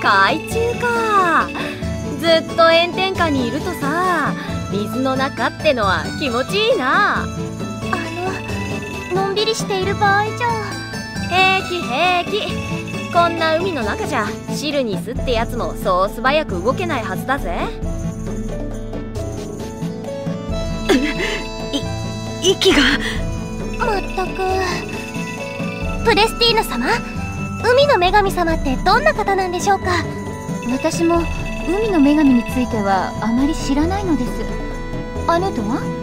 海中か。ずっと炎天下にいるとさ、水の中ってのは気持ちいいな。 のんびりしている場合じゃ。 平気平気。こんな海の中じゃシルニスってやつもそう素早く動けないはずだぜ。 息が。 まったく。プレスティーナ様、海の女神様ってどんな方なんでしょうか？ 私も海の女神についてはあまり知らないのです。あなたは？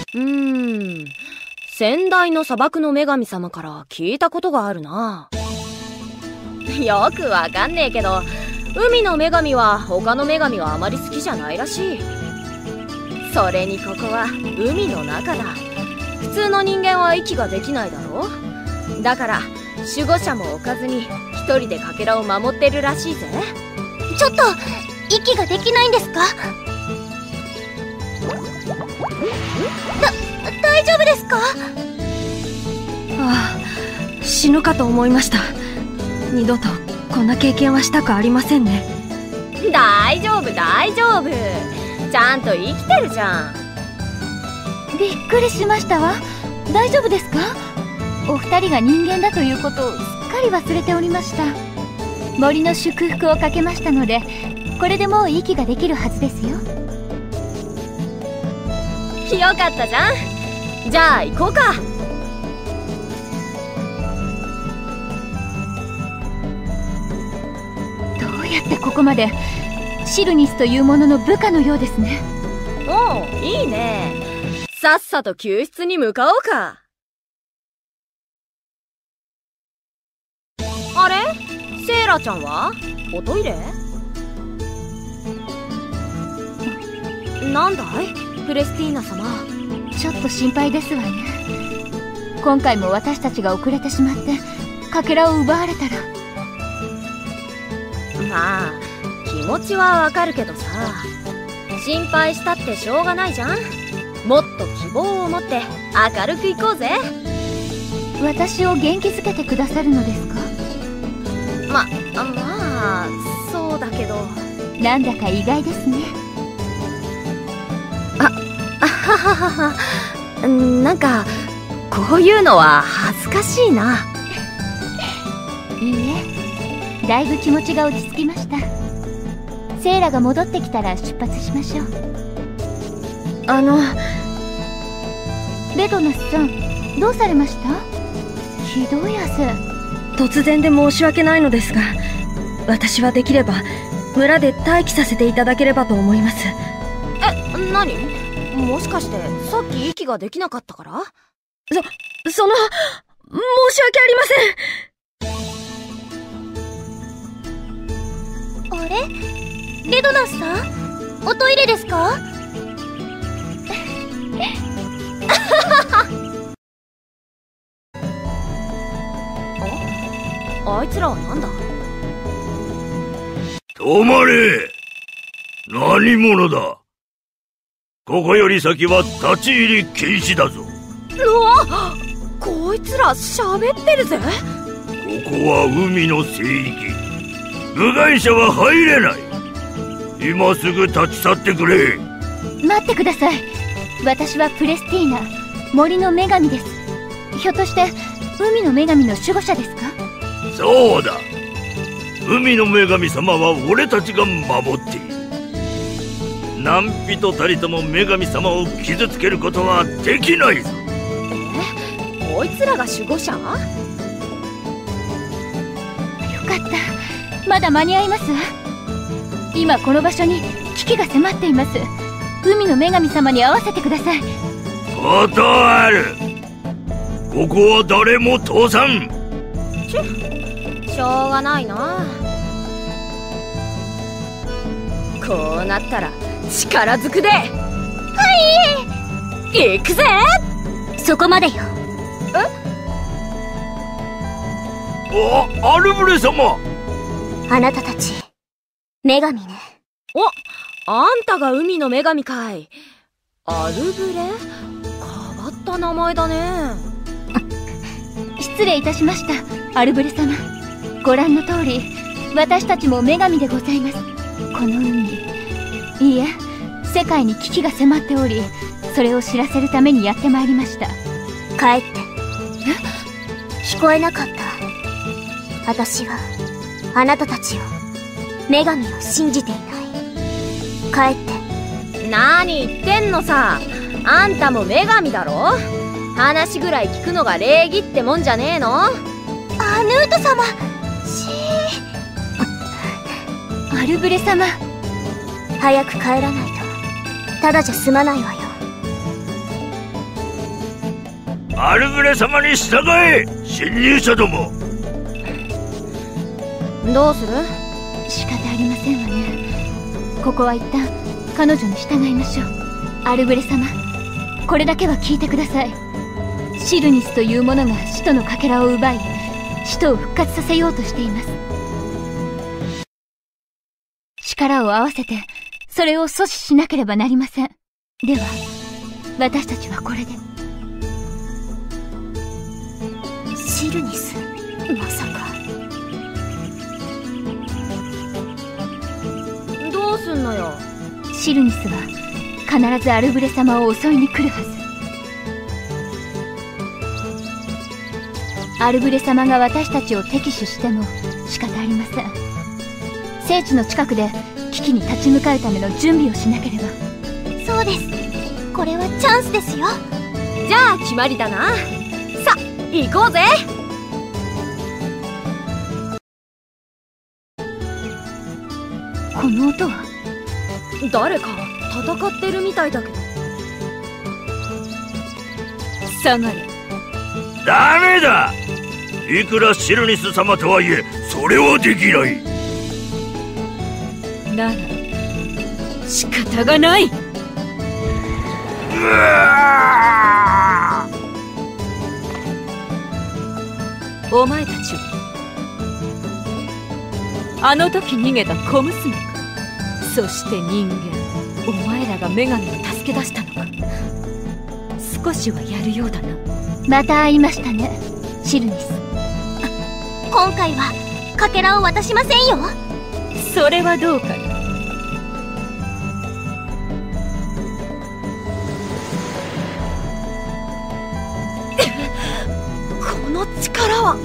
先代の砂漠の女神様から聞いたことがあるな。よくわかんねえけど、海の女神は他の女神はあまり好きじゃないらしい。それにここは海の中だ。普通の人間は息ができないだろ。だから守護者も置かずに一人でかけらを守ってるらしいぜ。 ちょっと息ができないんですか？大丈夫ですか？ ああ、死ぬかと思いました。二度とこんな経験はしたくありませんね。 大丈夫大丈夫。ちゃんと生きてるじゃん。 びっくりしましたわ。大丈夫ですか？お二人が人間だということをすっかり忘れておりました。森の祝福をかけましたので、これでもう息ができるはずですよ。 よかったじゃん。じゃあ行こうか。 どうやってここまで。シルニスというものの部下のようですね。 おう、いいね。さっさと救出に向かおうか。あれ？セイラちゃんは？おトイレ？なんだい？プレスティーナ様。 ちょっと心配ですわね。今回も私たちが遅れてしまってかけらを奪われたら。 まあ気持ちはわかるけどさ、心配したってしょうがないじゃん。もっと希望を持って明るくいこうぜ。 私を元気づけてくださるのですか？ まあそうだけど。 なんだか意外ですね。 はははは。なんかこういうのは恥ずかしいな。 いいえ、だいぶ気持ちが落ち着きました。セイラが戻ってきたら出発しましょう。レドナスさん、どうされました？ひどい汗。 突然で申し訳ないのですが、私はできれば村で待機させていただければと思います。 何？もしかしてさっき息ができなかったから？ 申し訳ありません。 あれ？レドナスさん、おトイレですか？ あいつらはなんだ？ 止まれ！何者だ？ここより先は立ち入り禁止だぞ。 うわ！こいつら喋ってるぜ。 ここは海の聖域。部外者は入れない。今すぐ立ち去ってくれ。 待ってください。私はプレスティーナ、森の女神です。ひょっとして海の女神の守護者ですか？ そうだ。海の女神様は俺たちが守っている。何人たりとも女神様を傷つけることはできないぞ。 こいつらが守護者？よかった。まだ間に合います。今この場所に危機が迫っています。海の女神様に会わせてください。 断る。ここは誰も通さん。 しょうがないな。こうなったら力ずくで。はい、行くぜ。 そこまでよ。 アルブレ様。 あなたたち女神ね。 あんたが海の女神かい。アルブレ？変わった名前だね。 失礼いたしました、アルブレ様。ご覧の通り、 私たちも女神でございます。この海、いいえ、世界に危機が迫っており、それを知らせるためにやってまいりました。 帰って。聞こえなかった。私はあなたたちを、女神を信じていない。帰って。 何言ってんのさ。あんたも女神だろ。話ぐらい聞くのが礼儀ってもんじゃねえの。 ヌート様。 アルブレ様、 早く帰らないとただじゃ済まないわよ。 アルブレ様に従え、侵入者ども。 どうする？ 仕方ありませんわね。ここは一旦彼女に従いましょう。アルブレ様、これだけは聞いてください。シルニスという者が使徒のかけらを奪い、使徒を復活させようとしています。力を合わせてそれを阻止しなければなりません。では私たちはこれで。 シルニス、まさか。 どうすんのよ。 シルニスは必ずアルブレ様を襲いに来るはず。アルブレ様が私たちを敵視しても仕方ありません。聖地の近くで危機に立ち向かうための準備をしなければ。 そうです。これはチャンスですよ。 じゃあ決まりだな。さ、行こうぜ。 この音は誰か戦ってるみたいだけど。 下がれ。 ダメだ。いくらシルニス様とはいえ、それはできない。 なら仕方がない。お前たちはあの時逃げた小娘か。そして人間、お前らが女神を助け出したのか。少しはやるようだな。また会いましたね、シルニス。 今回はかけらを渡しませんよ。 それはどうかな。 この力は。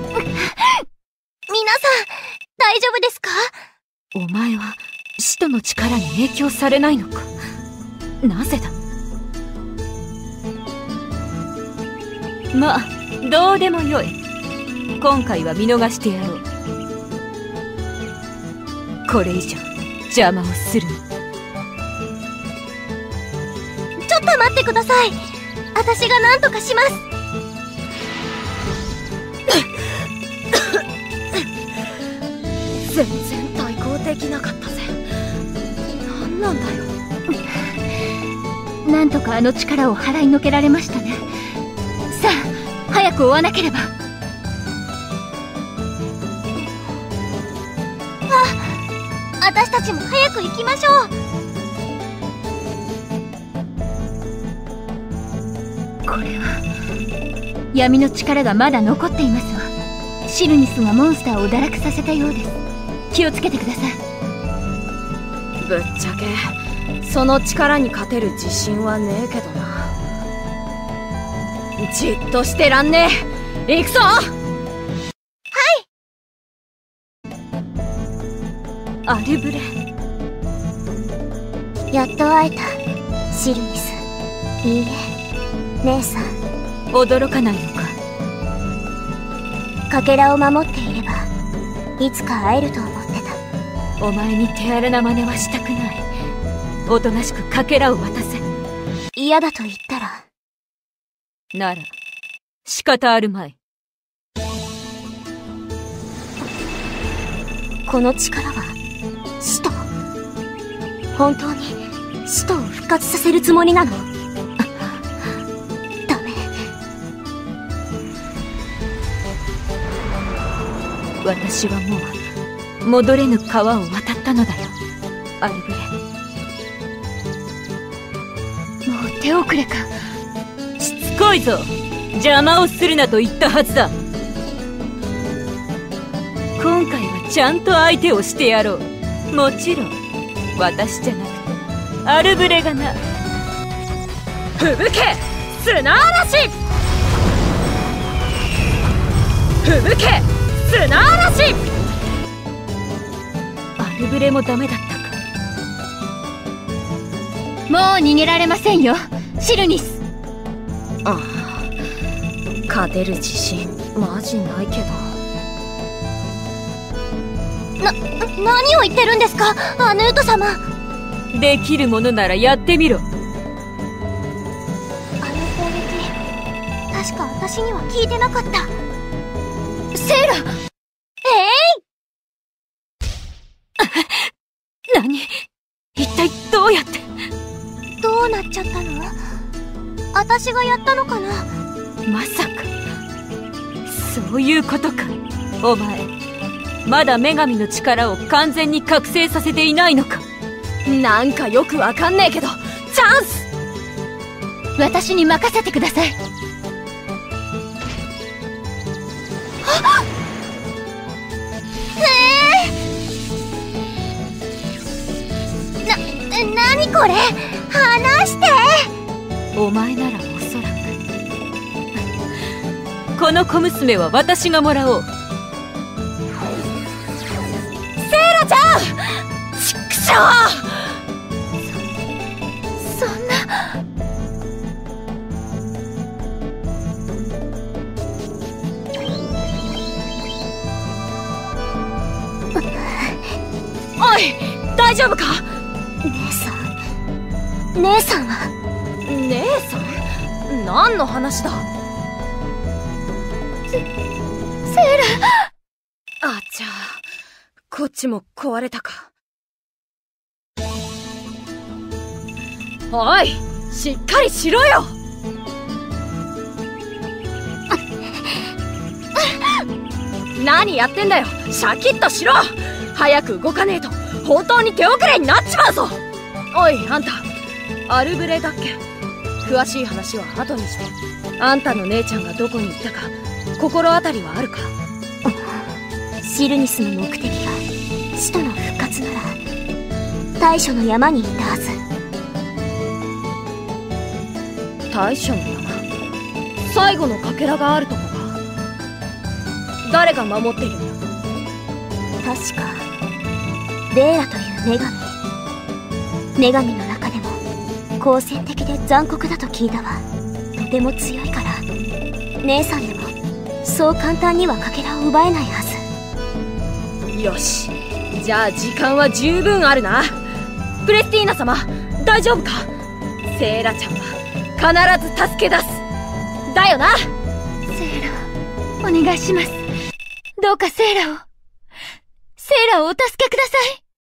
皆さん大丈夫ですか？ お前は使徒の力に影響されないのか。なぜだ。まあどうでもよい。今回は見逃してやろう。これ以上邪魔をするな。 ちょっと待ってください。私が何とかします。 全然対抗できなかったぜ。何なんだよ。 なんとかあの力を払いのけられましたね。さあ早く追わなければ。 私たちも早く行きましょう。 これは闇の力がまだ残っていますわ。シルニスがモンスターを堕落させたようです。気をつけてください。 ぶっちゃけその力に勝てる自信はねえけどな。じっとしてらんねえ。行くぞ。 アルブレ、 やっと会えた、シルニス。いいえ、姉さん。 驚かないのか。 かけらを守っていればいつか会えると思ってた。お前に手荒な真似はしたくない。おとなしくかけらを渡せ。 嫌だと言ったら。 なら仕方あるまい。 この力は使徒？本当に使徒を復活させるつもりなの？ダメ。 私はもう戻れぬ川を渡ったのだよ、アルブレ。もう手遅れか。しつこいぞ。邪魔をするなと言ったはずだ。今回はちゃんと相手をしてやろう。もちろん私じゃなくてアルブレがな。 吹雪砂嵐、吹雪砂嵐。 アルブレもダメだったか。 もう逃げられませんよ、シルニス。 ああ、勝てる自信マジないけど。 何を言ってるんですか、アヌート様。 できるものならやってみろ。 あの攻撃、確か私には効いてなかった。 セイラ。 何？一体どうやって？ どうなっちゃったの？私がやったのかな。 まさかそういうことか。お前まだ女神の力を完全に覚醒させていないのか。 なんかよくわかんねえけど、チャンス。 私に任せてください。 何これ、話して。 お前ならおそらくこの小娘は私がもらおう。 セイラちゃん、ちくしょそんな。 おい、大丈夫か。 姉さんは。 姉さん？何の話だ。 セイラ。 あちゃ、こっちも壊れたか。おい、しっかりしろよ。何やってんだよ、シャキッとしろ。早く動かねえと本当に手遅れになっちまうぞ。おい、あんたアルブレだっけ。詳しい話は後にして、あんたの姉ちゃんがどこに行ったか心当たりはあるか。 シルニスの目的が使徒の復活なら大書の山に行ったはず。 大書の山、最後のかけらがあるとこか。誰が守っているんだ。 確かレーラという女神の中でも好戦的で残酷だと聞いたわ。とても強いから姉さんでもそう簡単にはかけらを奪えないはず。 よし、じゃあ時間は十分あるな。プレスティーナ様、大丈夫か。セイラちゃんは必ず助け出すだよな。 セイラ、お願いします。どうかセイラをお助けください。